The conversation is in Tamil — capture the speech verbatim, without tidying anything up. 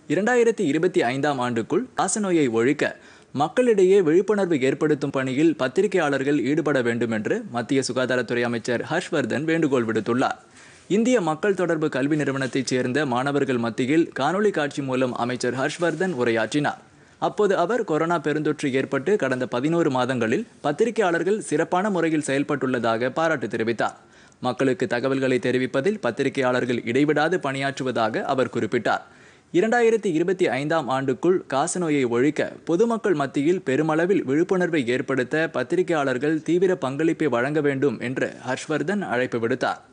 இரண்டாயிரத்தி இருபத்தி ஐந்தாம் ஆண்டுக்குள் காசநோயை ஒழிக்க மக்களிடையே விழிப்புணர்வு ஏற்படுத்தும் பணியில் பத்திரிகையாளர்கள் ஈடுபட வேண்டும் என்று மத்திய சுகாதாரத்துறை அமைச்சர் ஹர்ஷ்வர்தன் வேண்டுகோள் விடுத்துள்ளார். இந்திய மக்கள் தொடர்பு கல்வி நிறுவனத்தைச் சேர்ந்த மாணவர்கள் மத்தியில் காணொலி காட்சி மூலம் அமைச்சர் ஹர்ஷ்வர்தன் உரையாற்றினார். அப்போது அவர் கொரோனா பெருந்தொற்று ஏற்பட்டு கடந்த பதினோரு மாதங்களில் பத்திரிகையாளர்கள் சிறப்பான முறையில் செயல்பட்டுள்ளதாக பாராட்டு தெரிவித்தார். மக்களுக்கு தகவல்களை தெரிவிப்பதில் பத்திரிகையாளர்கள் இடைவிடாது பணியாற்றுவதாக அவர் குறிப்பிட்டார். இரண்டாயிரத்தி இருபத்தி ஐந்தாம் ஆண்டுக்குள் காசநோயை ஒழிக்க பொதுமக்கள் மத்தியில் பெருமளவில் விழிப்புணர்வை ஏற்படுத்த பத்திரிகையாளர்கள் தீவிர பங்களிப்பை வழங்க வேண்டும் என்று ஹர்ஷ்வர்தன் அழைப்பு விடுத்தார்.